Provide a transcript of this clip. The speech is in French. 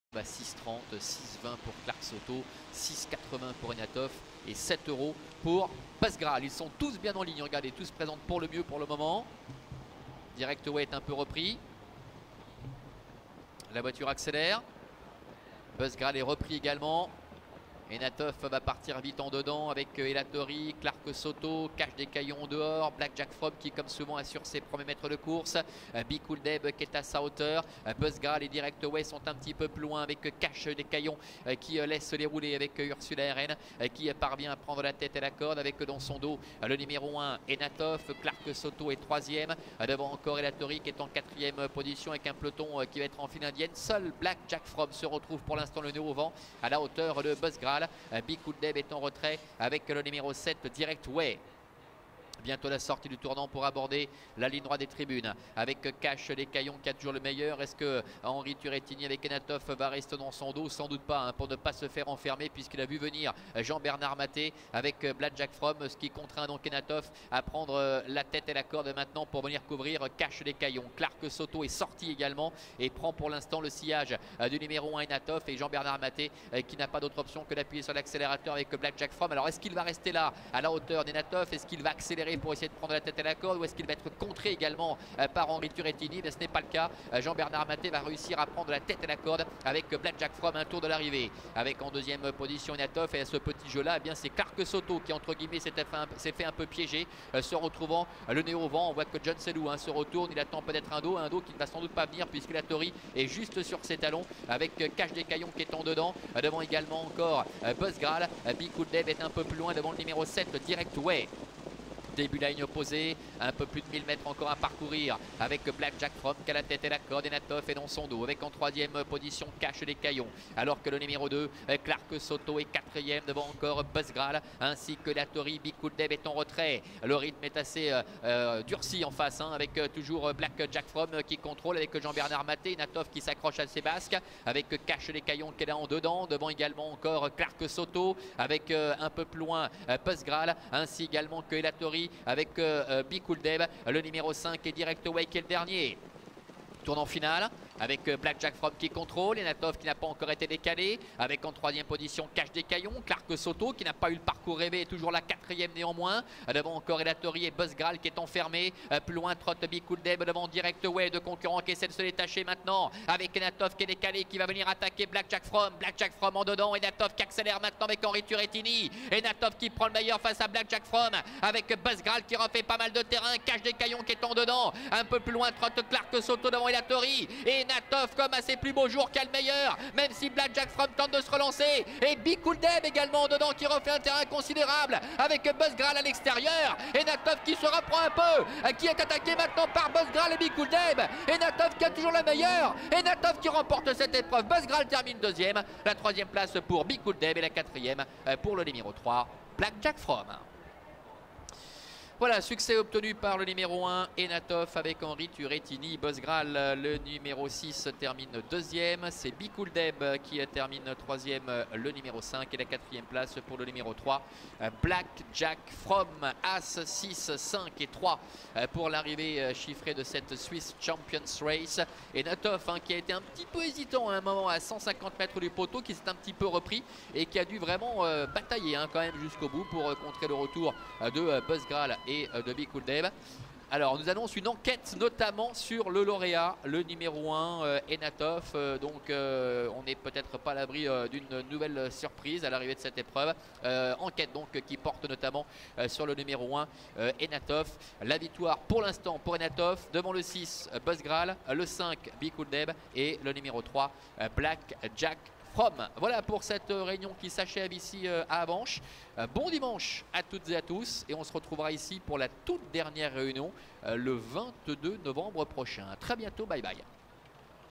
À 6,30, 6,20 pour Clark Soto, 6,80 pour Enatov et 7 € pour Buzzgral. Ils sont tous bien en ligne, regardez, tous présentent pour le mieux pour le moment. Direct Way est un peu repris. La voiture accélère. Buzzgral est repris également. Enatov va partir vite en dedans avec Elatori, Clark Soto, Cache des Caillons dehors, Blackjack From qui comme souvent assure ses premiers mètres de course, Bikoul-Deb qui est à sa hauteur, Buzzgral et Direct Way sont un petit peu plus loin avec Cache des Caillons qui laisse les rouler avec Ursula RN qui parvient à prendre la tête et la corde avec dans son dos le numéro 1 Enatov, Clark Soto est 3e, devant encore Elatori qui est en 4e position avec un peloton qui va être en file indienne. Seul Blackjack From se retrouve pour l'instant le nez au vent à la hauteur de Buzzgral. Bikoul-Deb est en retrait avec le numéro 7 Direct Way. Bientôt la sortie du tournant pour aborder la ligne droite des tribunes avec Cache des Caillons qui a toujours le meilleur. Est-ce que Henri Turrettini avec Enatov va rester dans son dos? Sans doute pas, hein, pour ne pas se faire enfermer puisqu'il a vu venir Jean-Bernard Maté avec Blackjack From, ce qui contraint donc Enatov à prendre la tête et la corde maintenant pour venir couvrir Cache des Caillons. Clark Soto est sorti également et prend pour l'instant le sillage du numéro 1 Enatov et Jean-Bernard Maté qui n'a pas d'autre option que d'appuyer sur l'accélérateur avec Blackjack From. Alors est-ce qu'il va rester là à la hauteur d'Enatov? Est-ce qu'il va accélérer pour essayer de prendre la tête et la corde ou est-ce qu'il va être contré également par Henri Turrettini? Mais ce n'est pas le cas. Jean-Bernard Maté va réussir à prendre la tête et la corde avec Blackjack From un tour de l'arrivée. Avec en deuxième position Enatov et à ce petit jeu là, eh bien c'est Clark Soto qui entre guillemets s'est fait un peu piégé, se retrouvant le nez au vent. On voit que John Selou se retourne, il attend peut-être un dos qui ne va sans doute pas venir puisque la Tori est juste sur ses talons avec Cache des Caillons qui est en dedans. Devant également encore Buzzgral. Bikoul-Deb est un peu plus loin devant le numéro 7 Direct Way. Début de la ligne opposée, un peu plus de 1000 mètres encore à parcourir avec Blackjack From qui a la tête et la corde. Enatov est dans son dos avec en 3e position Cache des Caillons, alors que le numéro 2 Clark Soto est 4e devant encore Buzzgral ainsi que la Tori. Bikoul-Deb est en retrait, le rythme est assez durci en face avec toujours Blackjack From qui contrôle avec Jean-Bernard Maté. Enatov qui s'accroche à ses basques avec Cache des Caillons qui est là en dedans, devant également encore Clark Soto avec un peu plus loin Buzzgral ainsi également que Elatori avec Bikoul-Deb, le numéro 5 et Direct Way qui est le dernier. Tournant final avec Blackjack From qui contrôle, Enatov qui n'a pas encore été décalé, avec en 3e position Cache des Caillons, Clark Soto qui n'a pas eu le parcours rêvé, toujours la 4e néanmoins, devant encore Elatori et Buzzgral qui est enfermé, plus loin trotte Bikoul-Deb devant Direct Way, de concurrents qui essaient de se détacher maintenant, avec Enatov qui est décalé, qui va venir attaquer Blackjack From en dedans, Enatov qui accélère maintenant avec Henri Turrettini, Enatov qui prend le meilleur face à Blackjack From, avec Buzzgral qui refait pas mal de terrain, Cache des Caillons qui est en dedans, un peu plus loin trotte Clark Soto devant Elatori, et Enatov comme à ses plus beaux jours qu'a le meilleur, même si Blackjack From tente de se relancer, et Bikoul-Deb également dedans qui refait un terrain considérable avec Buzzgral à l'extérieur. Enatov qui se reprend un peu, qui est attaqué maintenant par Buzzgral et Bikoul-Deb. Enatov qui a toujours le meilleur, Enatov qui remporte cette épreuve. Buzzgral termine 2e, la 3e place pour Bikoul-Deb et la 4e pour le numéro 3 Blackjack From. Voilà, succès obtenu par le numéro 1 Enatov avec Henri Turrettini. Buzzgral, le numéro 6, termine 2e. C'est Bikoul-Deb qui termine 3e, le numéro 5. Et la 4e place pour le numéro 3 Blackjack From. As 6, 5 et 3 pour l'arrivée chiffrée de cette Swiss Champions Race. Enatov qui a été un petit peu hésitant à un moment à 150 mètres du poteau, qui s'est un petit peu repris et qui a dû vraiment batailler quand même jusqu'au bout pour contrer le retour de Buzzgral et de Bikoul-Deb. Alors, on nous annonce une enquête notamment sur le lauréat, le numéro 1 Enatov. Donc, on n'est peut-être pas à l'abri d'une nouvelle surprise à l'arrivée de cette épreuve. Enquête donc qui porte notamment sur le numéro 1 Enatov. La victoire pour l'instant pour Enatov devant le 6 Buzzgral, le 5 Bikoul-Deb et le numéro 3 Blackjack From. Voilà pour cette réunion qui s'achève ici à Avenches. Bon dimanche à toutes et à tous et on se retrouvera ici pour la toute dernière réunion le 22 novembre prochain. À très bientôt, bye bye.